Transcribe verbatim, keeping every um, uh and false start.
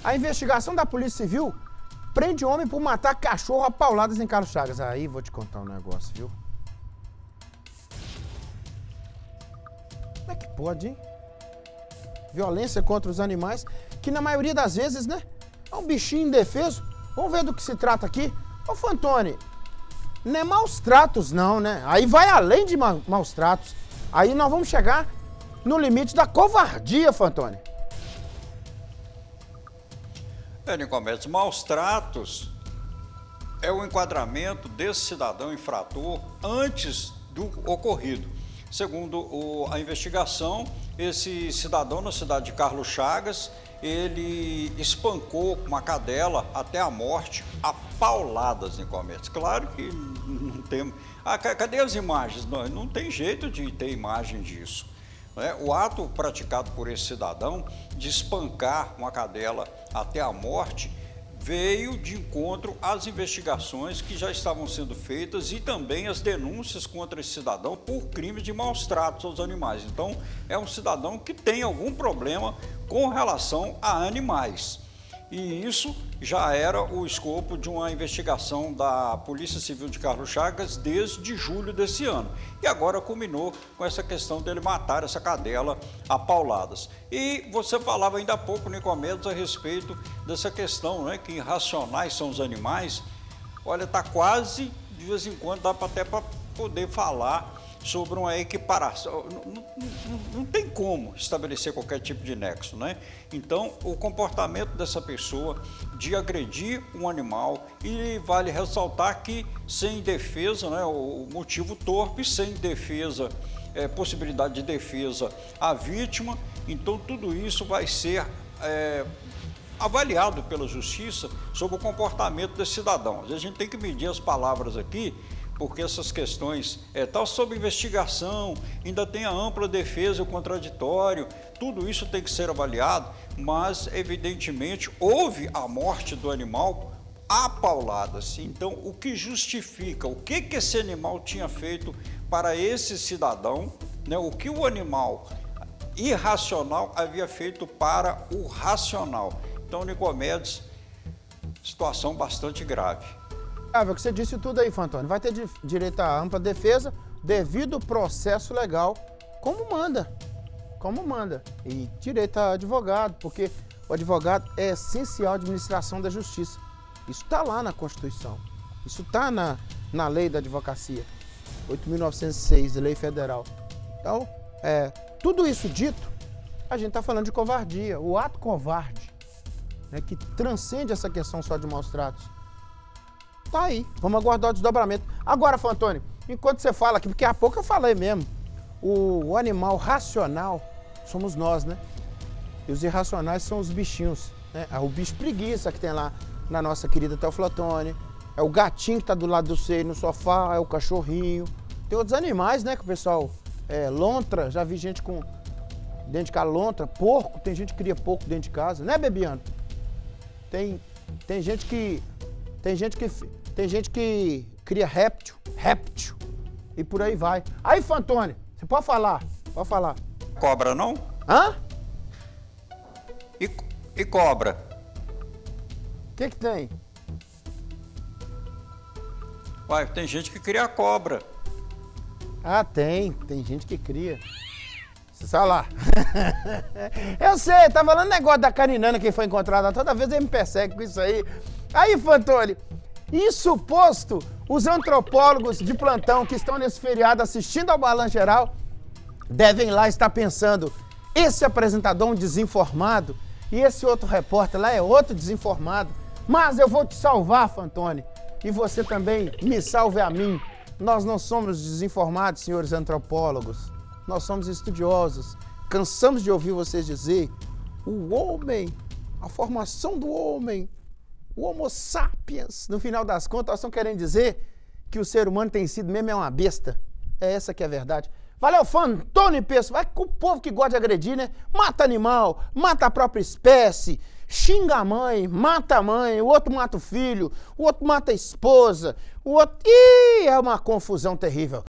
A investigação da Polícia Civil prende homem por matar cachorro a pauladas em Carlos Chagas. Aí vou te contar um negócio, viu? Como é que pode, hein? Violência contra os animais, que na maioria das vezes, né, é um bichinho indefeso. Vamos ver do que se trata aqui. Ô, Fantoni, não é maus tratos não, né? Aí vai além de ma maus tratos. Aí nós vamos chegar no limite da covardia, Fantoni. É, Nicomedes, maus tratos é o enquadramento desse cidadão infrator antes do ocorrido. Segundo o, a investigação, esse cidadão na cidade de Carlos Chagas, ele espancou uma cadela até a morte a pauladas, Nicomedes. Claro que não tem... Ah, cadê as imagens? Não, não tem jeito de ter imagem disso. O ato praticado por esse cidadão de espancar uma cadela até a morte veio de encontro às investigações que já estavam sendo feitas e também as denúncias contra esse cidadão por crimes de maus tratos aos animais. Então, é um cidadão que tem algum problema com relação a animais. E isso já era o escopo de uma investigação da Polícia Civil de Carlos Chagas desde julho desse ano. E agora culminou com essa questão dele matar essa cadela a pauladas. E você falava ainda há pouco, Nicomedes, a respeito dessa questão, né, que irracionais são os animais. Olha, tá quase, de vez em quando, dá até para poder falar sobre uma equiparação. Não, não, não tem como estabelecer qualquer tipo de nexo, né? Então, o comportamento dessa pessoa de agredir um animal, e vale ressaltar que sem defesa, né, o motivo torpe, sem defesa, é, possibilidade de defesa à vítima, então tudo isso vai ser é, avaliado pela justiça sobre o comportamento desse cidadão. Às vezes a gente tem que medir as palavras aqui, porque essas questões estão é, sob investigação, ainda tem a ampla defesa e o contraditório, tudo isso tem que ser avaliado, mas evidentemente houve a morte do animal a pauladas. Então, o que justifica, o que, que esse animal tinha feito para esse cidadão, né? O que o animal irracional havia feito para o racional. Então, Nicomedes, situação bastante grave. O que você disse tudo aí, Fantoni. Vai ter direito à ampla defesa, devido processo legal, como manda. Como manda. E direito a advogado, porque o advogado é essencial à administração da justiça. Isso está lá na Constituição. Isso está na, na lei da advocacia. oito mil novecentos e seis, lei federal. Então, é, tudo isso dito, a gente está falando de covardia. O ato covarde, né, que transcende essa questão só de maus tratos. Tá aí, vamos aguardar o desdobramento. Agora, Fantoni, enquanto você fala aqui, porque há pouco eu falei mesmo, o, o animal racional somos nós, né? E os irracionais são os bichinhos, né? O bicho preguiça que tem lá na nossa querida Teoflotone, é o gatinho que tá do lado do seio no sofá, é o cachorrinho. Tem outros animais, né, que o pessoal, é, lontra, já vi gente com dentro de casa lontra, porco, tem gente que cria porco dentro de casa, né, Bebiano? Tem, tem gente que... Tem gente que, tem gente que cria réptil, réptil, e por aí vai. Aí, Fantoni, você pode falar, pode falar. Cobra não? Hã? E, e cobra? O que que tem? Uai, tem gente que cria cobra. Ah, tem, tem gente que cria. Você sabe lá. Eu sei, tá falando negócio da caninana que foi encontrada, toda vez ele me persegue com isso aí. Aí, Fantoni, isso posto, os antropólogos de plantão que estão nesse feriado assistindo ao Balanço Geral devem lá estar pensando, esse apresentador é um desinformado e esse outro repórter lá é outro desinformado. Mas eu vou te salvar, Fantoni, e você também me salve a mim. Nós não somos desinformados, senhores antropólogos. Nós somos estudiosos. Cansamos de ouvir vocês dizer o homem, a formação do homem, o Homo sapiens, no final das contas, nós estamos querendo dizer que o ser humano tem sido mesmo é uma besta. É essa que é a verdade. Valeu, Fantoni Peço. Vai com o povo que gosta de agredir, né? Mata animal, mata a própria espécie, xinga a mãe, mata a mãe, o outro mata o filho, o outro mata a esposa, o outro... Ih, é uma confusão terrível.